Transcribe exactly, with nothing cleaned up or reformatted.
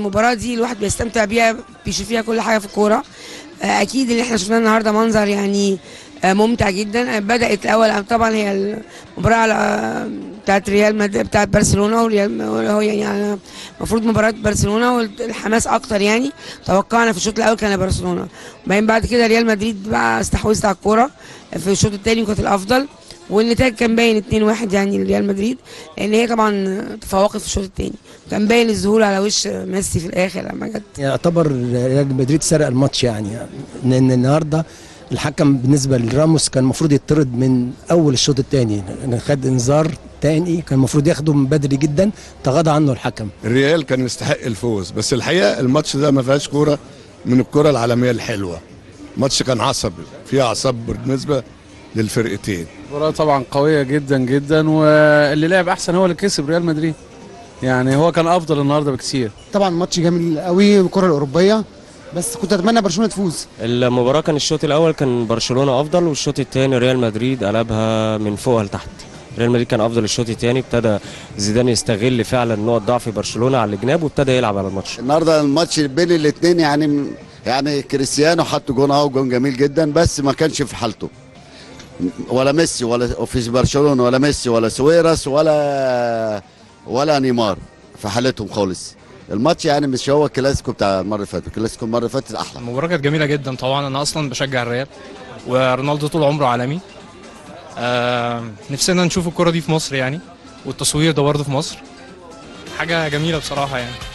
المباراه دي الواحد بيستمتع بيها، بيشوف فيها كل حاجه في الكوره. اكيد اللي احنا شفناه النهارده منظر يعني ممتع جدا. بدات الاول طبعا هي المباراه على بتاعت ريال مدريد بتاعت برشلونه، وريال هو يعني المفروض مباراه برشلونه والحماس اكتر، يعني توقعنا في الشوط الاول كان برشلونه، وبعدين بعد كده ريال مدريد بقى استحوذت على الكوره في الشوط الثاني وكانت الافضل، والنتائج كان باين اتنين واحد يعني لريال مدريد، لان هي طبعا تفوقت في الشوط الثاني، كان باين الذهول على وش ميسي في الاخر لما جت. يعتبر ريال مدريد سرق الماتش يعني، لان النهارده الحكم بالنسبه لراموس كان المفروض يطرد من اول الشوط الثاني، خد انذار ثاني كان المفروض ياخده من بدري جدا، تغاضى عنه الحكم. الريال كان يستحق الفوز، بس الحقيقه الماتش ده ما فيهاش كوره من الكره العالميه الحلوه. الماتش كان عصبي، فيه اعصاب بالنسبه للفرقتين. المباراه طبعا قويه جدا جدا، واللي لعب احسن هو اللي كسب ريال مدريد، يعني هو كان افضل النهارده بكثير. طبعا ماتش جميل قوي الكره الاوروبيه، بس كنت اتمنى برشلونه تفوز. المباراه كان الشوط الاول كان برشلونه افضل، والشوط الثاني ريال مدريد قلبها من فوق لتحت. ريال مدريد كان افضل الشوط الثاني، ابتدى زيدان يستغل فعلا نقط ضعف برشلونه على الجناب وابتدى يلعب على الماتش. النهارده الماتش بين الاثنين يعني يعني كريستيانو حط جون اهو، جون جميل جدا، بس ما كانش في حالته، ولا ميسي ولا في برشلونه، ولا ميسي ولا سويرس ولا ولا نيمار في حالتهم خالص. الماتش يعني مش هو الكلاسيكو بتاع المره اللي فاتت، الكلاسيكو المره اللي فاتت احلى. المباراه كانت جميله جدا طبعا، انا اصلا بشجع الريال ورونالدو طول عمره عالمي. آه نفسنا نشوف الكره دي في مصر يعني، والتصوير ده برضه في مصر حاجه جميله بصراحه يعني.